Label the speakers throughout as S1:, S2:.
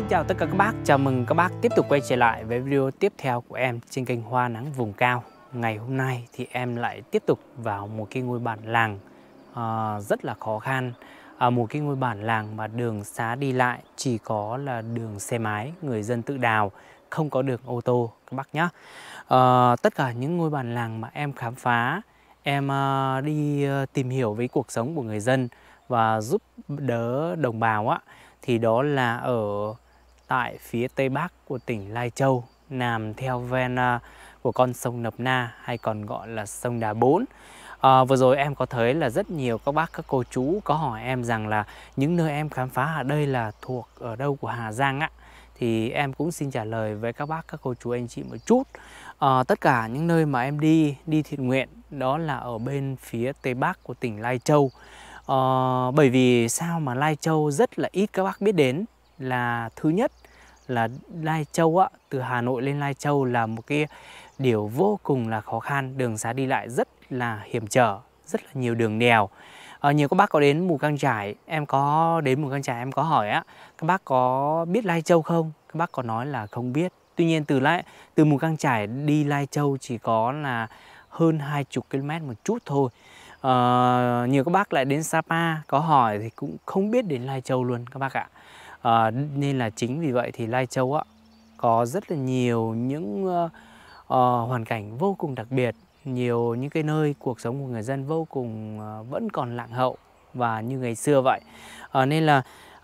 S1: chào tất cả các bác, chào mừng các bác tiếp tục quay trở lại với video tiếp theo của em trên kênh Hoa Nắng Vùng Cao. Ngày hôm nay thì em lại tiếp tục vào một cái ngôi bản làng rất là khó khăn. Một cái ngôi bản làng mà đường xá đi lại chỉ có là đường xe máy, người dân tự đào, không có đường ô tô các bác nhé. Tất cả những ngôi bản làng mà em khám phá, em đi tìm hiểu với cuộc sống của người dân và giúp đỡ đồng bào á, thì đó là ở tại phía tây bắc của tỉnh Lai Châu, nằm theo ven của con sông Nậm Na hay còn gọi là sông Đà Bốn. Vừa rồi em có thấy là rất nhiều các bác các cô chú có hỏi em rằng là những nơi em khám phá ở đây là thuộc ở đâu của Hà Giang á, thì em cũng xin trả lời với các bác các cô chú anh chị một chút. Tất cả những nơi mà em đi thiện nguyện đó là ở bên phía tây bắc của tỉnh Lai Châu. Bởi vì sao mà Lai Châu rất là ít các bác biết đến là thứ nhất là Lai Châu á, từ Hà Nội lên Lai Châu là một cái điều vô cùng là khó khăn, đường xá đi lại rất là hiểm trở, rất là nhiều đường đèo. Nhiều các bác có đến Mù Cang Chải, em có đến Mù Cang Chải em có hỏi á, các bác có biết Lai Châu không? Các bác có nói là không biết. Tuy nhiên từ Mù Cang Chải đi Lai Châu chỉ có là hơn 20 km một chút thôi. Nhiều các bác lại đến Sapa có hỏi thì cũng không biết đến Lai Châu luôn các bác ạ. Nên là chính vì vậy thì Lai Châu á, có rất là nhiều những hoàn cảnh vô cùng đặc biệt, nhiều những cái nơi cuộc sống của người dân vô cùng vẫn còn lạc hậu và như ngày xưa vậy. Nên là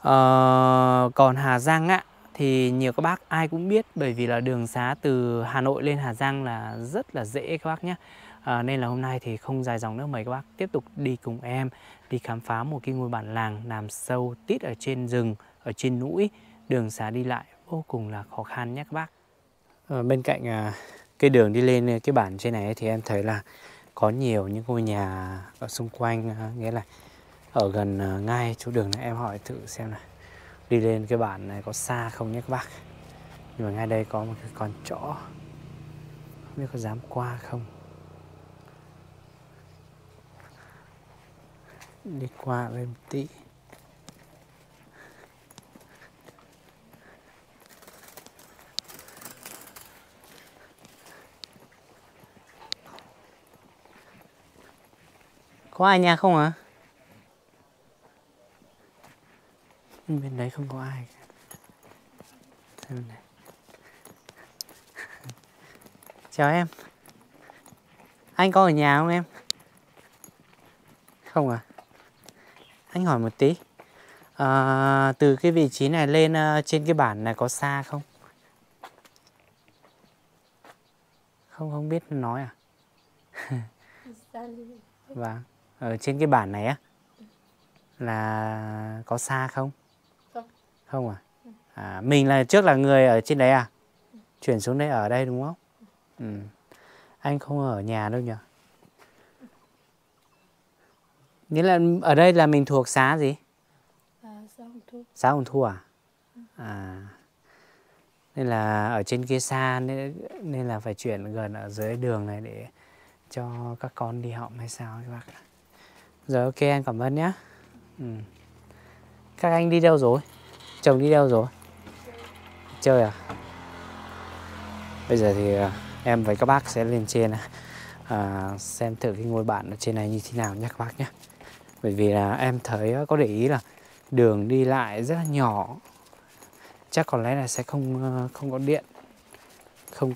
S1: còn Hà Giang á, thì nhiều các bác ai cũng biết, bởi vì là đường xá từ Hà Nội lên Hà Giang là rất là dễ các bác nhé. Nên là hôm nay thì không dài dòng nữa, mời các bác tiếp tục đi cùng em đi khám phá một cái ngôi bản làng nằm sâu tít ở trên rừng, ở trên núi, đường xá đi lại vô cùng là khó khăn nhé các bác. Bên cạnh cái đường đi lên cái bản trên này thì em thấy là có nhiều những ngôi nhà ở xung quanh, nghĩa là ở gần ngay chỗ đường này. Em hỏi thử xem là đi lên cái bản này có xa không nhé các bác. Nhưng mà ngay đây có một cái con chó, không biết có dám qua không. Đi qua bên tí. Có ai nhà không hả? Bên đấy không có ai. Bên này. Chào em. Anh có ở nhà không em? Không à? Anh hỏi một tí. Từ cái vị trí này lên trên cái bản này có xa không? Không biết nói à? Vâng. Ở trên cái bản này á là có xa không? Không à? Mình là trước là người ở trên đấy à? Chuyển xuống đây ở đây đúng không? Anh không ở nhà đâu nhỉ? Nghĩa là ở đây là mình thuộc xã gì? Xã Hồng Thu à? Nên là ở trên kia xa nên là phải chuyển gần ở dưới đường này để cho các con đi học hay sao các bác ạ. Rồi ok, anh cảm ơn nhé. Các anh đi đâu rồi? Chồng đi đâu rồi? Chơi à? Bây giờ thì em với các bác sẽ lên trên xem thử cái ngôi bản ở trên này như thế nào nhé các bác nhé. Bởi vì là em thấy có để ý là đường đi lại rất là nhỏ. Chắc có lẽ là sẽ không có điện. Không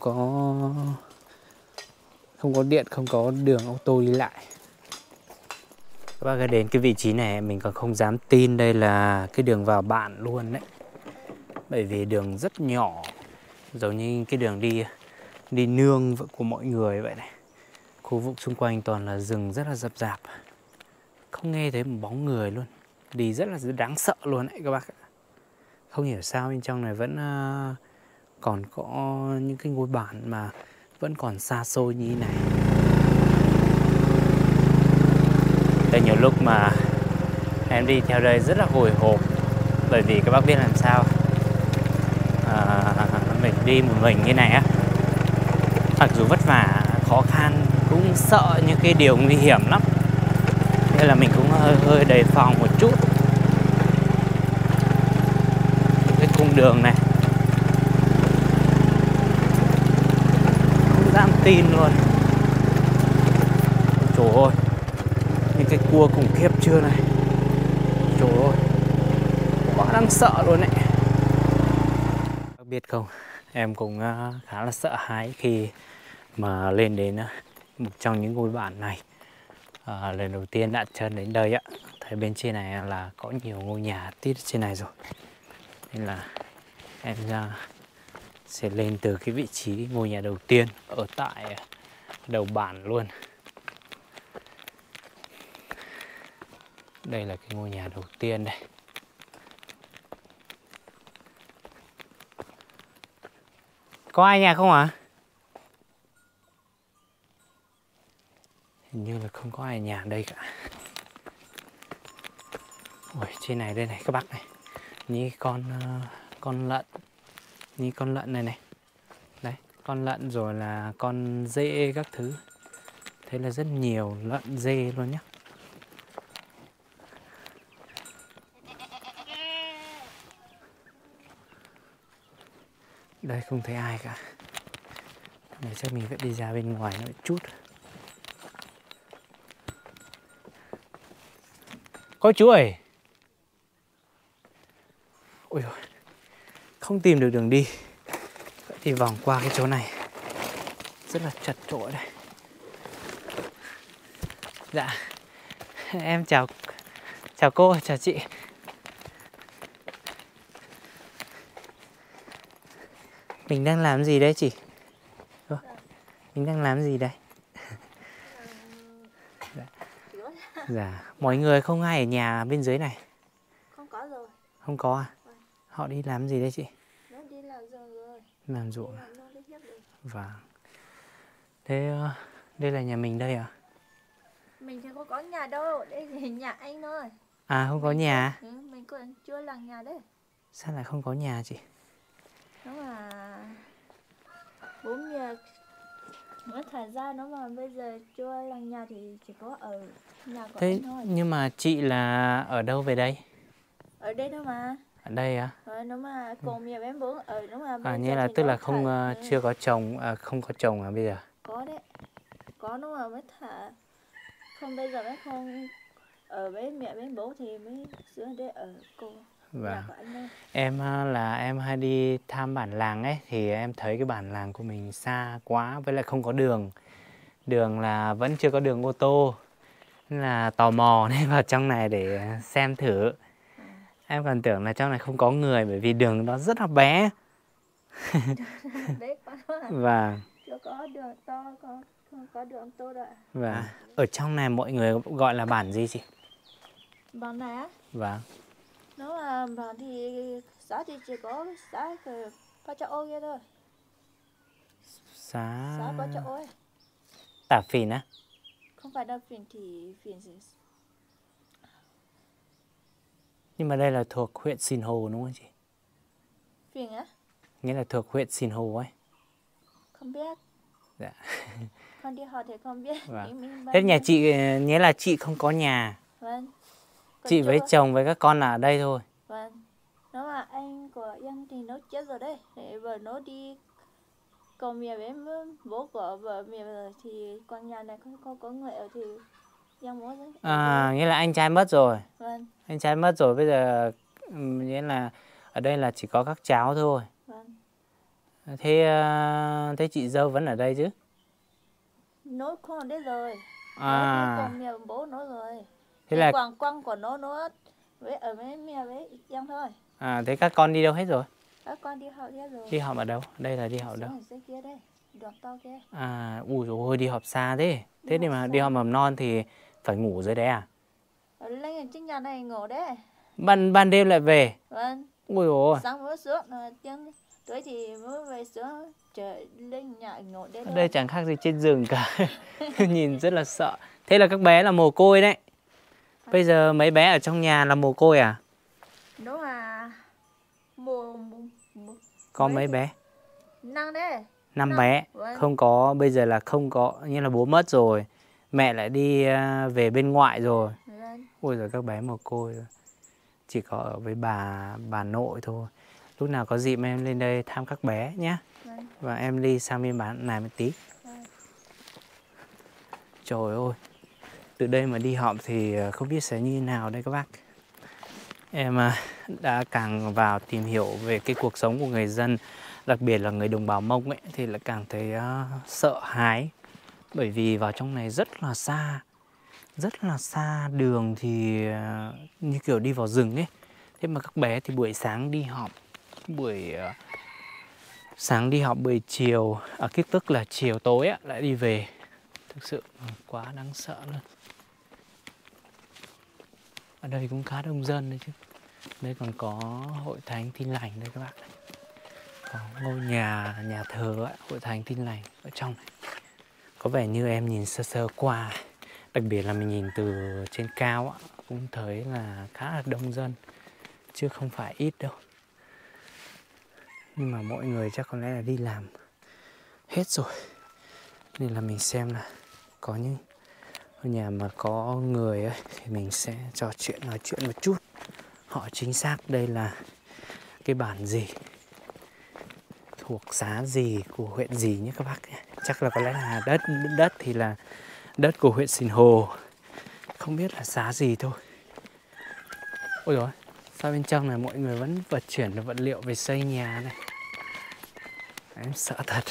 S1: có điện, không có đường ô tô đi lại. Các bác đến cái vị trí này mình còn không dám tin đây là cái đường vào bản luôn đấy. Bởi vì đường rất nhỏ, giống như cái đường đi nương của mọi người vậy này. Khu vực xung quanh toàn là rừng rất là rậm rạp, không nghe thấy một bóng người luôn. Đi rất là đáng sợ luôn đấy các bác ạ. Không hiểu sao bên trong này vẫn còn có những cái ngôi bản mà vẫn còn xa xôi như thế này. Đây nhiều lúc mà em đi theo đây rất là hồi hộp. Bởi vì các bác biết làm sao, mình đi một mình như này á, mặc dù vất vả, khó khăn, cũng sợ những cái điều nguy hiểm lắm. Nên là mình cũng hơi đề phòng một chút. Cái cung đường này. Không dám tin luôn. Trời ơi, những cái cua khủng khiếp chưa này. Trời ơi, quá đáng sợ luôn đấy. Các biết không, em cũng khá là sợ hãi khi mà lên đến một trong những ngôi bản này. Lần đầu tiên đặt chân đến đây ạ, thấy bên trên này là có nhiều ngôi nhà tít trên này rồi, nên là em sẽ lên từ cái vị trí ngôi nhà đầu tiên ở tại đầu bản luôn. Đây là cái ngôi nhà đầu tiên đây. Có ai nhà không ạ? Hình như là không có ai nhà ở đây cả. Ôi, trên này đây này các bác này. Như con lợn. Như con lợn này này. Đấy, con lợn rồi là con dê các thứ. Thế là rất nhiều lợn dê luôn nhá. Đây không thấy ai cả. Này chắc mình phải đi ra bên ngoài nữa chút. Có chú ơi. Ôi dồi, không tìm được đường đi. Vậy thì vòng qua cái chỗ này. Rất là chật chội đây. Dạ, em chào cô, chào chị. Mình đang làm gì đấy chị? Mình đang làm gì đây? Dạ, mọi người không ai ở nhà bên dưới này.
S2: Không có rồi.
S1: Không có à? Họ đi làm gì đấy chị?
S2: Nó đi làm ruộng rồi.
S1: Làm ruộng à? Vâng. Thế đây là nhà mình đây à?
S2: Mình thì không có nhà đâu, đây là nhà anh thôi.
S1: À không có nhà?
S2: Mình còn chưa làm nhà đấy.
S1: Sao lại không có nhà chị?
S2: Nó mà bố mẹ nó thời gian nó mà bây giờ chưa làm nhà thì chỉ có ở nhà của
S1: Thế
S2: anh thôi.
S1: nhưng mà chị là ở đâu về đây?
S2: Ở đây đâu mà.
S1: Ở đây á?
S2: Nó mà cùng mẹ em bố ở nó mà bây
S1: À
S2: giờ
S1: như là
S2: thì
S1: tức
S2: nó
S1: là không chưa có chồng, không có chồng à bây giờ?
S2: Có đấy. Có nó mà mới thả. Không bây giờ mới không ở với mẹ với bố thì mới xuống đây ở cùng nhà của anh thôi.
S1: Em là em hay đi thăm bản làng ấy, thì em thấy cái bản làng của mình xa quá, với lại không có đường. Đường là vẫn chưa có đường ô tô, nên là tò mò nên vào trong này để xem thử. Em còn tưởng là trong này không có người, bởi vì đường nó rất là bé. Và
S2: chưa có đường to, không có đường to đâu.
S1: Và ở trong này mọi người gọi là bản gì chị?
S2: Bản này á?
S1: Vâng.
S2: Nó là bản thì xã thì chỉ có xã Ba Chợ Ô kia thôi. Xã Ba Chợ Ô ấy.
S1: Tả Phìn á?
S2: Không phải Đa Phìn thì Phìn gì?
S1: Nhưng mà đây là thuộc huyện Sìn Hồ đúng không chị?
S2: Phìn á?
S1: Nghĩa là thuộc huyện Sìn Hồ ấy.
S2: Không biết.
S1: Dạ.
S2: Con đi học thì không biết.
S1: Vâng. Thế nhà chị, nghĩa là chị không có nhà.
S2: Vâng.
S1: Chị với chồng với các con là ở đây thôi.
S2: Vâng. Nó là anh của em thì nó chết rồi đấy. Để vợ nó đi còn mẹ với bố của vợ mẹ rồi thì con nhà này không có người ở thì em muốn đấy.
S1: À, nghĩa là anh trai mất rồi.
S2: Vâng.
S1: Anh trai mất rồi, bây giờ nghĩa là ở đây là chỉ có các cháu thôi.
S2: Vâng.
S1: Thế chị dâu vẫn ở đây chứ?
S2: Nó không ở đây rồi.
S1: À.
S2: Nó còn mẹ bố nó rồi.
S1: Thế là
S2: con của nó với ở với mẹ với em thôi.
S1: À, thế các con đi đâu hết rồi?
S2: Các con đi học hết rồi.
S1: Đi học ở đâu? Đây là đi học đâu?
S2: Dưới kia đây, đường to kia.
S1: À, ui dồi ôi, đi học xa thế. Thế nhưng mà đi học mầm non thì phải ngủ dưới đấy à?
S2: Ở lên trên nhà này ngủ đấy.
S1: Ban đêm lại về?
S2: Vâng.
S1: Ui dồi.
S2: Sáng mới xuống, tiếng tối thì mới về xuống trời lên nhà ngủ đấy.
S1: Ở đây chẳng khác gì trên rừng cả. Nhìn rất là sợ. Thế là các bé là mồ côi đấy. Bây giờ mấy bé ở trong nhà là mồ côi à?
S2: Đúng là
S1: có mấy bé?
S2: 5 đấy.
S1: 5 bé.
S2: Vâng.
S1: Không có, bây giờ là không có, như là bố mất rồi, mẹ lại đi về bên ngoại rồi.
S2: Vâng.
S1: Ôi giời, các bé mồ côi rồi. Chỉ có ở với bà nội thôi. Lúc nào có dịp em lên đây thăm các bé nhé.
S2: Vâng.
S1: Và em đi sang bên bán này một tí.
S2: Vâng.
S1: Trời ơi, từ đây mà đi họp thì không biết sẽ như thế nào đây các bác. Em đã càng vào tìm hiểu về cái cuộc sống của người dân, đặc biệt là người đồng bào Mông ấy, thì lại càng thấy sợ hãi. Bởi vì vào trong này rất là xa, đường thì như kiểu đi vào rừng ấy. Thế mà các bé thì buổi sáng đi họp, sáng đi họp, buổi chiều, tức là chiều tối á, lại đi về. Thực sự quá đáng sợ luôn. Ở đây cũng khá đông dân đấy chứ. Đây còn có hội thánh Tin Lành đây các bạn. Có ngôi nhà thờ ấy, hội thánh Tin Lành ở trong này. Có vẻ như em nhìn sơ sơ qua, đặc biệt là mình nhìn từ trên cao ấy, cũng thấy là khá là đông dân, chứ không phải ít đâu. Nhưng mà mọi người chắc có lẽ là đi làm hết rồi, nên là mình xem là có những nhà mà có người ấy, thì mình sẽ trò chuyện, nói chuyện một chút. Họ chính xác đây là cái bản gì, thuộc xã gì, của huyện gì nhé các bác. Chắc là có lẽ là đất thì là đất của huyện Sìn Hồ, không biết là xã gì thôi. Ôi dồi, sao bên trong này mọi người vẫn vận chuyển được vật liệu về xây nhà này. Em sợ thật.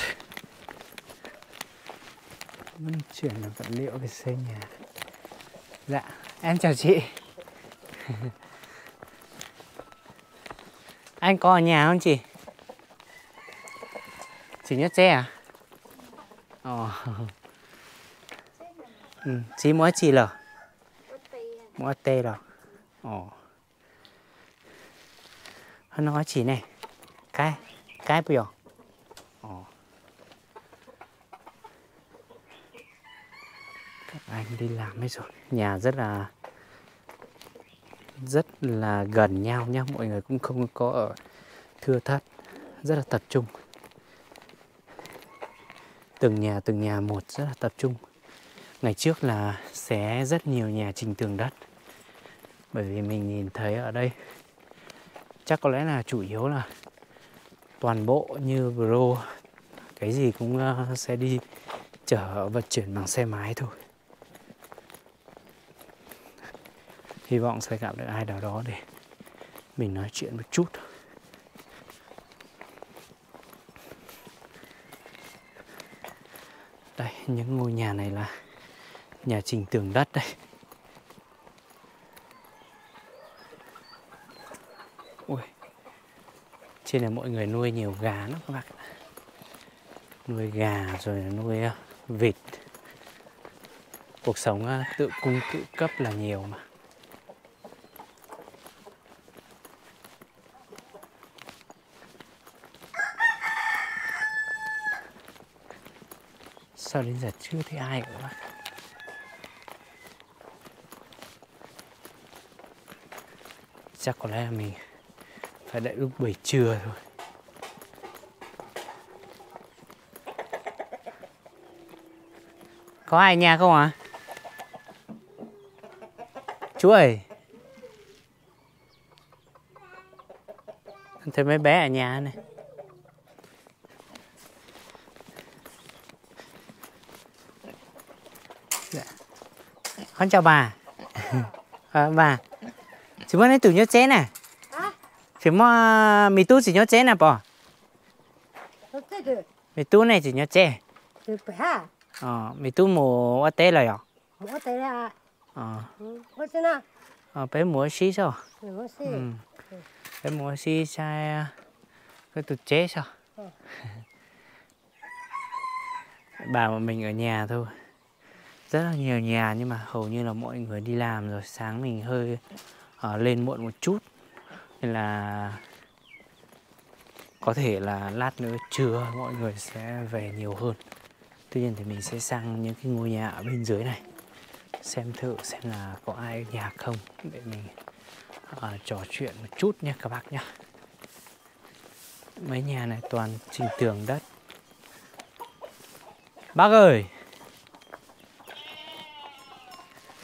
S1: Vận chuyển được vật liệu về xây nhà. Dạ, em chào chị. Anh có ở nhà không chị? Chị Nhất Tre à? Chị mua chị lờ? Mua tê rồi. Hắn nói chị này. Cái bây giờ. Các anh đi làm hết rồi. Nhà rất là gần nhau nhá. Mọi người cũng không có ở thưa thớt, rất là tập trung. Từng nhà một rất là tập trung. Ngày trước là xé rất nhiều nhà trình tường đất. Bởi vì mình nhìn thấy ở đây chắc có lẽ là chủ yếu là toàn bộ như bro, cái gì cũng sẽ đi chở vận chuyển bằng xe máy thôi. Hy vọng sẽ gặp được ai nào đó để mình nói chuyện một chút. Đây, những ngôi nhà này là nhà trình tường đất đây. Ui, trên này mọi người nuôi nhiều gà lắm các bạn. Nuôi gà rồi nuôi vịt. Cuộc sống tự cung tự cấp là nhiều mà. Sao đến giờ chưa thấy ai cả các bạn. Chắc có lẽ là mình phải đợi lúc buổi trưa thôi. Có ai ở nhà không ạ? Chú ơi, thấy mấy bé ở nhà này. Dạ. Con chào bà. Bà, chị muốn lấy tủ nhớ chén nè. Chị mua mì tu chỉ nhớ chén nè bỏ. Mì tu này chỉ nhớ chén. Mì tu mù ở tê rồi à?
S3: Mua tê à? Mua thế nào?
S1: Bé mua xí sao? Bé mua xí sai cái tủ chế sao? Bà mà mình ở nhà thôi. Rất là nhiều nhà nhưng mà hầu như là mọi người đi làm rồi. Sáng mình hơi lên muộn một chút, nên là có thể là lát nữa trưa mọi người sẽ về nhiều hơn. Tuy nhiên thì mình sẽ sang những cái ngôi nhà ở bên dưới này, xem thử xem là có ai ở nhà không, để mình trò chuyện một chút nha các bác nhé. Mấy nhà này toàn trình tường đất. Bác ơi.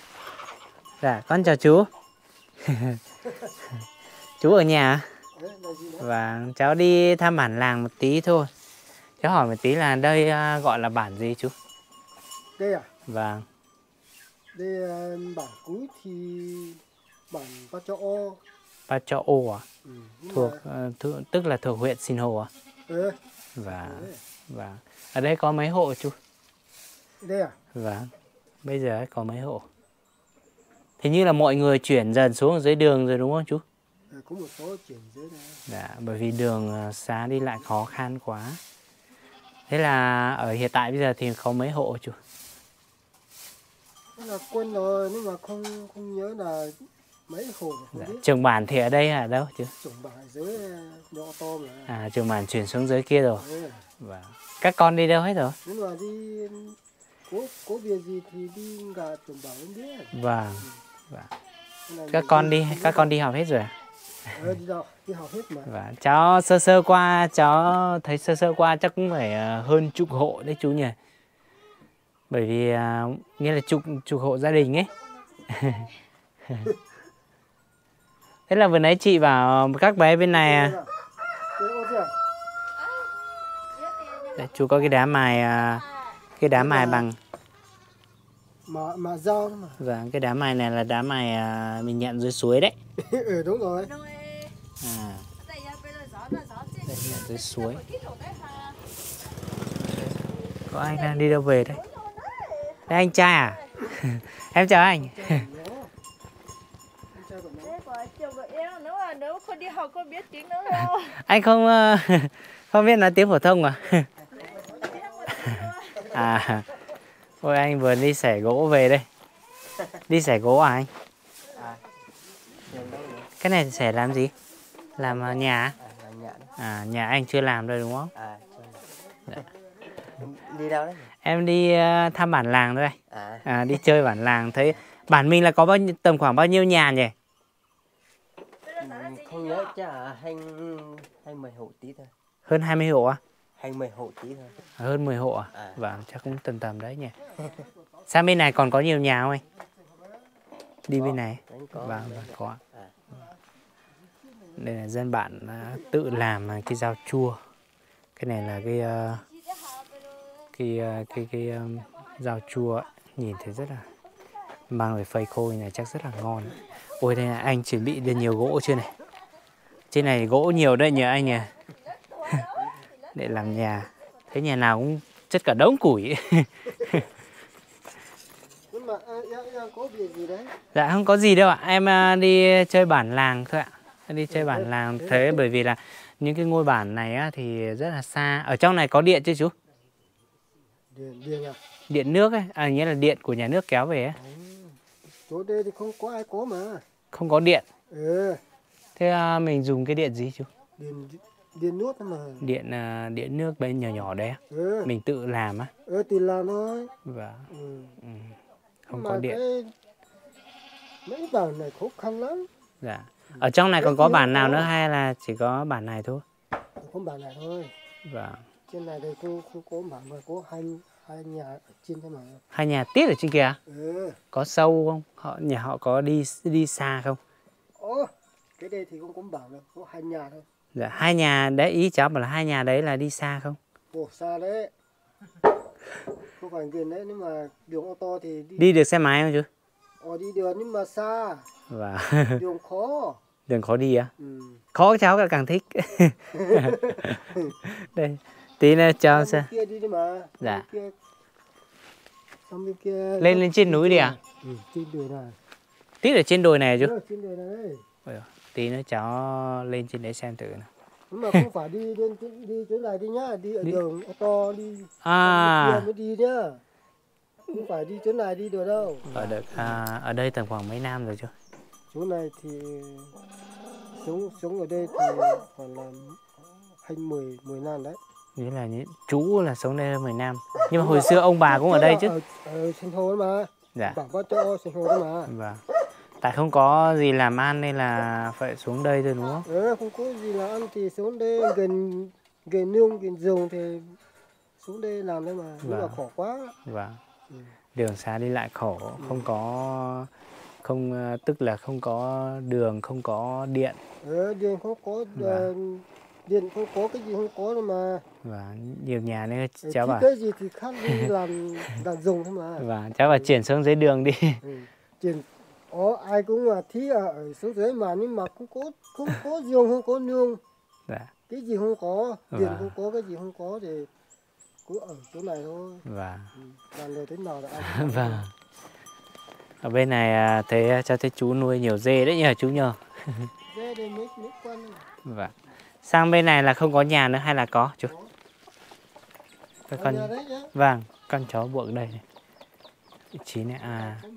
S1: Dạ, con chào chú. Chú ở nhà à? Và cháu đi thăm bản làng một tí thôi. Cháu hỏi một tí là đây gọi là bản gì chú?
S3: Đây à?
S1: Vâng.
S3: Đây bản cuối thì bản Ba Cho O.
S1: Ba Cho O à?
S3: Ừ,
S1: Thuộc tức là thuộc huyện Sinh Hồ à?
S3: Ừ.
S1: Và ở đây có mấy hộ chú?
S3: Đây à?
S1: Vâng. Bây giờ có mấy hộ? Hình như là mọi người chuyển dần xuống dưới đường rồi đúng không chú?
S3: Có một số chuyển dưới này.
S1: Dạ, bởi vì đường xá đi lại khó khăn quá. Thế là ở hiện tại bây giờ thì có mấy hộ chú?
S3: Nó là quên rồi, nhưng mà không nhớ là mấy hộ.
S1: Dạ. Trường bản thì ở đây ở đâu chứ?
S3: Trường bản dưới nhỏ to mà.
S1: À, trường bản chuyển xuống dưới kia rồi.
S3: Ừ.
S1: Vâng. Các con đi đâu hết rồi?
S3: Nhưng mà đi có việc gì thì đi cả trường bản không biết.
S1: Vâng. Vâng. Các con đi học hết rồi à?
S3: Đi học hết mà.
S1: Vâng. Cháu sơ qua, cháu thấy sơ qua chắc cũng phải hơn chục hộ đấy chú nhỉ? Bởi vì nghĩa là chục hộ gia đình ấy. Thế là vừa nãy chị bảo các bé bên này đây, chú có cái đá mài bằng
S3: mà dao mà.
S1: Vâng, cái đá mài này là đá mài mình nhận dưới suối đấy.
S3: Ừ, đúng rồi.
S1: Đây, nhận dưới suối. Có anh đang đi đâu về đấy? Đây anh trai à? Em chào anh.
S2: Nếu không đi học không biết tiếng nữa đâu.
S1: Anh không biết nói tiếng phổ thông à? À, ôi anh vừa đi xẻ gỗ về đây. Đi xẻ gỗ à anh? Cái này xẻ làm gì? Làm nhà? À, nhà anh chưa làm đâu đúng không? Dạ.
S4: Đi đâu đấy?
S1: Em đi thăm bản làng thôi. Đi chơi bản làng, thấy bản mình là có tầm khoảng bao nhiêu nhà nhỉ?
S4: Không nhớ, chắc là 20 hộ tí thôi.
S1: Hơn 20 hộ à?
S4: 20 hộ tí thôi.
S1: Hơn 10 hộ à? Vâng, chắc cũng tầm đấy nhỉ. Sang bên này còn có nhiều nhà không anh? Đi bên này. Vâng, có. Đây là dân bản tự làm cái rau chua. Cái này là cái rau chua nhìn thấy rất là mang về phơi khô này chắc rất là ngon. Ôi đây là anh chuẩn bị được nhiều gỗ chưa này? Trên này gỗ nhiều đấy nhỉ anh nhỉ? Để làm nhà. Thấy nhà nào cũng chất cả đống củi.
S3: Nhưng mà em có việc gì đấy?
S1: Dạ không có gì đâu ạ. Em đi chơi bản làng thôi ạ. Em đi chơi bản làng thế bởi vì là những cái ngôi bản này á, thì rất là xa. Ở trong này có điện chứ chú?
S3: Điện à?
S1: Điện nước ấy, nghĩa là điện của nhà nước kéo về ấy.
S3: Chỗ đây thì không có ai có mà.
S1: Không có điện.
S3: Ừ.
S1: Thế mình dùng cái điện gì chú?
S3: Điện nước mà.
S1: Điện nước bên nhỏ đấy. Mình tự làm á?
S3: Tự làm thôi.
S1: Vâng. Không
S3: mà
S1: có điện.
S3: Mấy bản này khó khăn lắm.
S1: Dạ. Ở trong này còn có bản nào nữa hay là chỉ có bản này thôi?
S3: Có bản này thôi.
S1: Vâng.
S3: Trên này thì không có bản mà có hai nhà ở trên thế mà.
S1: Hai nhà tít ở trên kia?
S3: Có
S1: sâu không? Nhà họ có đi xa không?
S3: Cái đây thì không có bản đâu, có hai nhà thôi.
S1: Dạ, hai nhà đấy, ý cháu bảo là hai nhà đấy là đi xa không?
S3: Xa đấy. Không phải gần đấy, nhưng mà đường ô tô thì
S1: đi được xe máy không chú?
S3: Đi được nhưng mà xa.
S1: Vâng.
S3: Đường khó.
S1: Đường khó đi á? Khó cháu càng thích. Đây, tí nữa cho xem.
S3: Kia đi mà.
S1: Dạ.
S3: Kia
S1: lên trên núi đi à?
S3: Trên đồi này.
S1: Tí ở trên đồi này chú?
S3: Trên đồi này.
S1: Tí nữa cháu lên trên đấy xem thử nào.
S3: Nhưng mà không phải đi chỗ này đi nhá, đi ở đường ô tô đi. Mới đi nhá. Không phải đi chỗ này đi được đâu.
S1: Ở đây tầm khoảng mấy năm rồi chú?
S3: Chỗ này thì sống ở đây thì khoảng là 10 năm đấy.
S1: Nghĩa là chú là sống đây hơn 10 năm. Nhưng mà hồi xưa ông bà cũng ở đây chứ?
S3: Ở Sinh Hồ đó mà.
S1: Dạ.
S3: Bảo có chỗ Sinh Hồ đó mà.
S1: Vâng. Tại không có gì làm ăn nên là phải xuống đây thôi đúng không?
S3: Không có gì làm ăn thì xuống đây gần nương gần rừng thì xuống đây làm đấy mà. Nhưng mà khổ quá.
S1: Vâng. Đường xá đi lại khổ, không có không tức là không có đường, không có điện.
S3: Điện không có, điện không có, cái gì không có đâu mà.
S1: Và nhiều nhà nữa cháu bảo.
S3: Cái gì thì khác đi làm dùng thôi mà.
S1: Và cháu bảo chuyển xuống dưới đường đi.
S3: Chuyển ai cũng mà thí ở xuống dưới mà, nhưng mà không có giường, không có nương.
S1: Dạ.
S3: Cái gì không có, điện không có, cái gì không có thì cứ ở chỗ này thôi.
S1: Và
S3: làm rồi thế nào là ai.
S1: vâng. Ở bên này thấy cháu thấy chú nuôi nhiều dê đấy nhờ chú nhờ.
S3: Dê đây mấy con.
S1: Vâng. Sang bên này là không có nhà nữa hay là có chú? Các con. Vâng, con chó buộc đây này. Vị trí này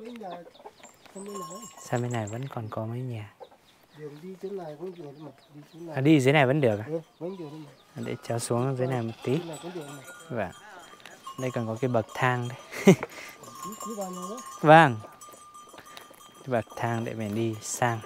S1: sang bên này vẫn còn có mấy nhà.
S3: Đi dưới này cũng được mà.
S1: Đi dưới này vẫn được à?
S3: Vẫn được mà.
S1: Để cháu xuống dưới này một tí. Vâng. Đây còn có cái bậc thang đây. Vâng. Cái bậc thang để mình đi sang.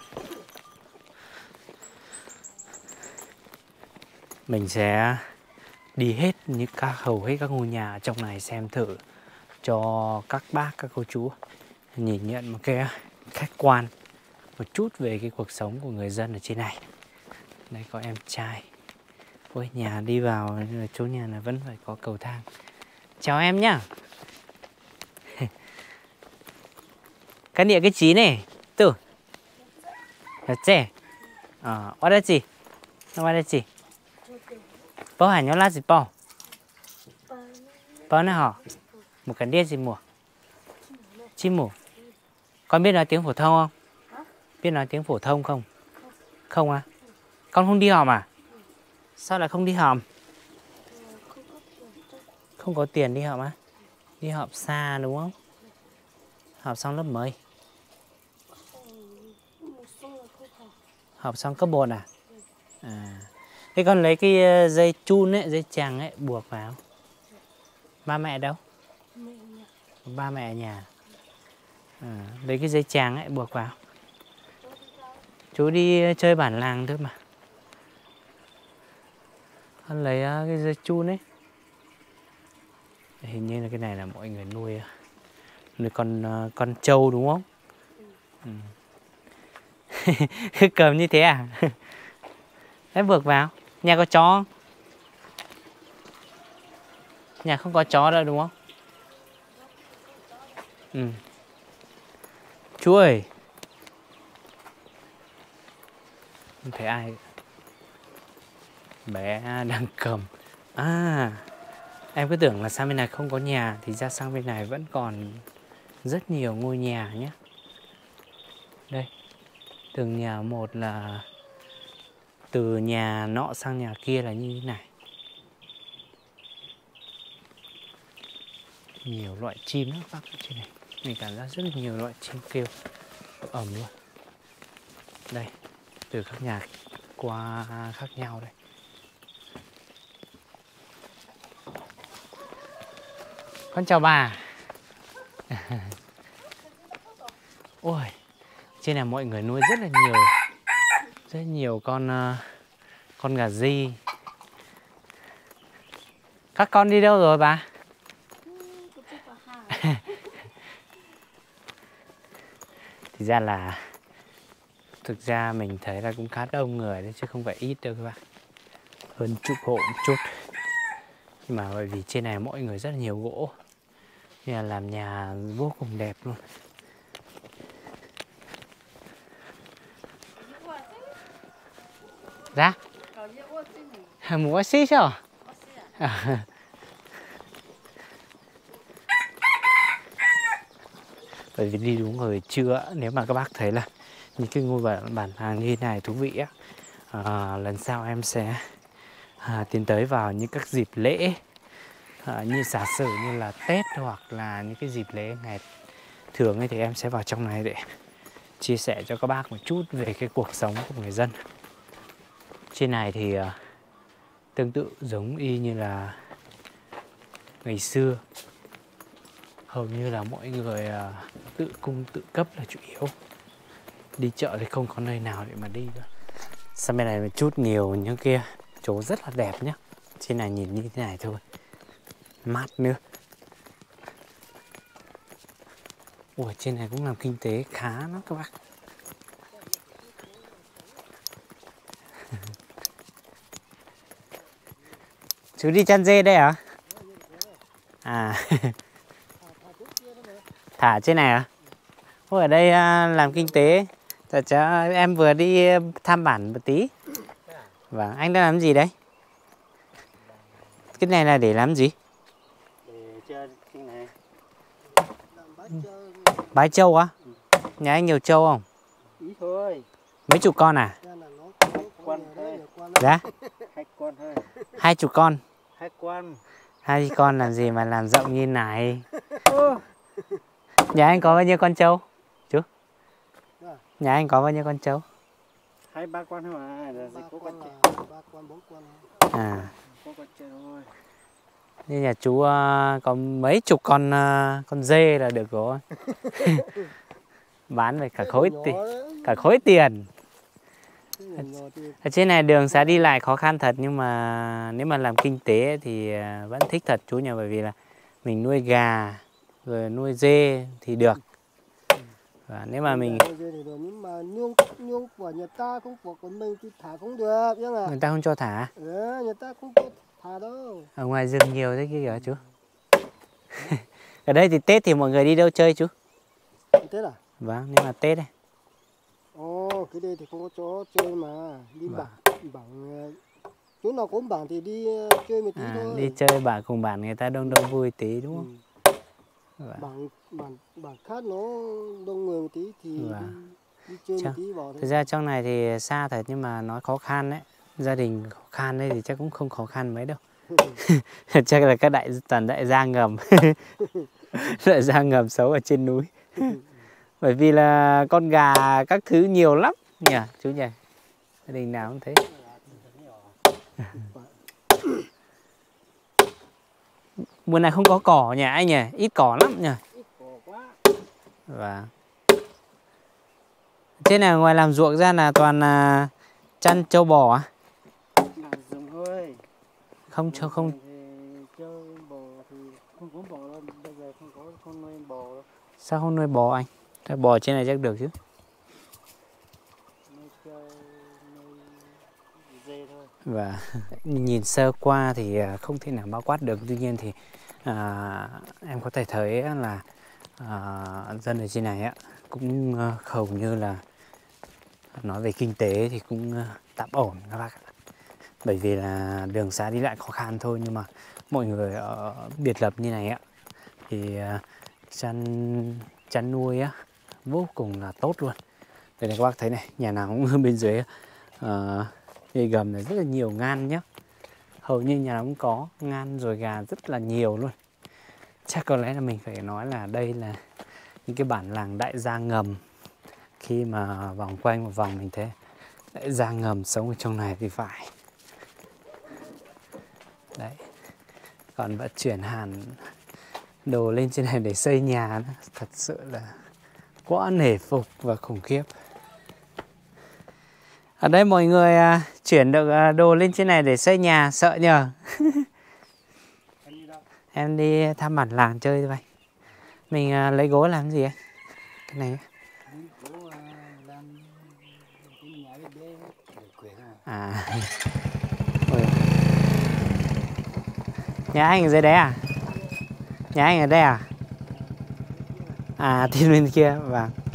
S1: Mình sẽ đi hết như hầu hết các ngôi nhà ở trong này xem thử cho các bác, các cô chú nhìn nhận một cái khách quan một chút về cái cuộc sống của người dân ở trên này. Đây có em trai. Ôi, nhà đi vào chỗ nhà này vẫn phải có cầu thang. Chào em nhá. Cái địa cái chí này. Từ. Là trẻ. Ở đây gì? Ở đây gì? Bố hả nhớ là gì bố? Bố nó hả? Một cái đĩa gì mùa? Chim mùa. Con biết nói tiếng phổ thông không? Biết nói tiếng phổ thông không? Không à? Con không đi học à? Sao lại không đi học? Không có tiền đi học á? Đi học xa đúng không? Học xong lớp mấy? Học xong cấp 1 à? Thế con lấy cái dây chun ấy, dây chằng ấy buộc vào. Ba mẹ đâu? Ba mẹ ở nhà. Lấy cái dây chằng ấy buộc vào. Chú đi chơi bản làng thôi mà. Con lấy cái dây chun ấy. Hình như là cái này là mọi người nuôi con trâu đúng không? Cầm như thế à? Đấy, buộc vào. Nhà có chó không? Nhà không có chó đâu đúng không? Chú ơi. Không thấy ai. Bé đang cầm. Em cứ tưởng là sang bên này không có nhà, thì ra sang bên này vẫn còn rất nhiều ngôi nhà nhé. Đây, từng nhà một là từ nhà nọ sang nhà kia là như thế này. Nhiều loại chim lắm các bác ở trên này. Mình cảm giác rất là nhiều loại chim kêu ầm luôn. Đây, từ các nhà qua khác nhau đây. Con chào bà. Ôi, trên này mọi người nuôi rất là nhiều con gà di. Các con đi đâu rồi bà? Thực ra mình thấy là cũng khá đông người đấy chứ không phải ít đâu các bạn. Hơn chục hộ một chút. Nhưng mà bởi vì trên này mọi người rất là nhiều gỗ nên là làm nhà vô cùng đẹp luôn. Dạ? Mua xí sao? Bởi vì đi đúng rồi trưa, nếu mà các bác thấy là những cái ngôi bản hàng như thế này thú vị á, lần sau em sẽ tiến tới vào những các dịp lễ, như giả sử như là Tết hoặc là những cái dịp lễ ngày thường ấy, thì em sẽ vào trong này để chia sẻ cho các bác một chút về cái cuộc sống của người dân. Trên này thì tương tự giống y như là ngày xưa, hầu như là mọi người tự cung tự cấp là chủ yếu. Đi chợ thì không có nơi nào để mà đi nữa. Sang bên này một chút nhiều những kia chỗ rất là đẹp nhá. Trên này nhìn như thế này thôi, mát nữa. Ủa, trên này cũng làm kinh tế khá lắm các bác. Chú đi chăn dê đây hả? À, thả trên này à? Ôi, ở đây làm kinh tế. Em vừa đi thăm bản một tí. Vâng, anh đang làm gì đấy? Cái này là để làm gì?
S4: Để chơi cái này.
S1: Bái trâu á? Nhà anh nhiều trâu không?
S4: Ít thôi.
S1: Mấy chục con à?
S4: Con thôi.
S1: Dạ?
S4: 2 con thôi.
S1: 20 con.
S4: 2 con.
S1: 2 con làm gì mà làm rộng như này? Nhà anh có bao nhiêu con trâu? Chú? Nhà anh có bao nhiêu con trâu?
S4: 2, 3 con thôi mà. Giờ có con chơi.
S3: 3 con 4 con.
S1: À.
S4: Có con chơi thôi.
S1: Như nhà chú có mấy chục con dê là được rồi. Bán về cả khối tiền. Ở trên này đường xá đi lại khó khăn thật, nhưng mà nếu mà làm kinh tế thì vẫn thích thật chú nhỉ, bởi vì là mình nuôi gà rồi nuôi dê thì được. Và nếu mà mình
S3: nhưng mà nhung của nhà ta không của mình thì thả không được nhá.
S1: Người ta không cho thả.
S3: Người ta không cho thả đâu.
S1: Ở ngoài rừng nhiều thế kia kìa chú. Ở đây thì Tết thì mọi người đi đâu chơi chú?
S3: Tết à?
S1: Vâng, nhưng mà Tết đây.
S3: Ồ, cái đây thì không có chỗ chơi mà. Đi bảng chỗ nào có bảng thì đi chơi một tí thôi.
S1: Đi chơi cùng bạn người ta đông vui tí đúng không?
S3: Bảng khác nó đông người một tí thì đi chơi một tí vào.
S1: Thực ra trong này thì xa thật, nhưng mà nói khó khăn đấy. Gia đình khó khăn đấy thì chắc cũng không khó khăn mấy đâu. Chắc là các toàn đại gia ngầm. Đại gia ngầm sống ở trên núi. Bởi vì là con gà các thứ nhiều lắm nhỉ chú nhỉ? Gia đình nào cũng thế. Mùa này không có cỏ nhỉ anh nhỉ? Ít cỏ lắm nhỉ?
S4: Ít cỏ quá.
S1: Và trên này ngoài làm ruộng ra là toàn chăn trâu bò à?
S4: Làm rừng thôi.
S1: Không.
S4: Trâu bò thì không có bò đâu, bây giờ không nuôi bò đâu.
S1: Sao không nuôi bò anh? Nuôi bò trên này chắc được chứ.
S4: Nuôi dê thôi.
S1: Và nhìn sơ qua thì không thể nào bao quát được. Tuy nhiên thì em có thể thấy là dân ở trên này cũng hầu như là nói về kinh tế thì cũng tạm ổn các bác ạ. Bởi vì là đường xá đi lại khó khăn thôi, nhưng mà mọi người ở biệt lập như này thì chăn nuôi vô cùng là tốt luôn. Đây này các bác thấy này, nhà nào cũng bên dưới cây gầm này rất là nhiều ngan nhá. Hầu như nhà nào cũng có ngan rồi gà rất là nhiều luôn. Chắc có lẽ là mình phải nói là đây là những cái bản làng đại gia ngầm. Khi mà vòng quanh một vòng mình thấy đại gia ngầm sống ở trong này thì phải. Đấy. Còn vận chuyển hàn đồ lên trên này để xây nhà thật sự là quá nể phục và khủng khiếp. Ở đây mọi người chuyển được đồ lên trên này để xây nhà, sợ nhờ. Em đi thăm bản làng chơi thôi. Mình lấy gỗ làm gì anh? Cái này nhà anh ở dưới đấy à? Nhà anh ở đây à? À, thì bên kia, vâng.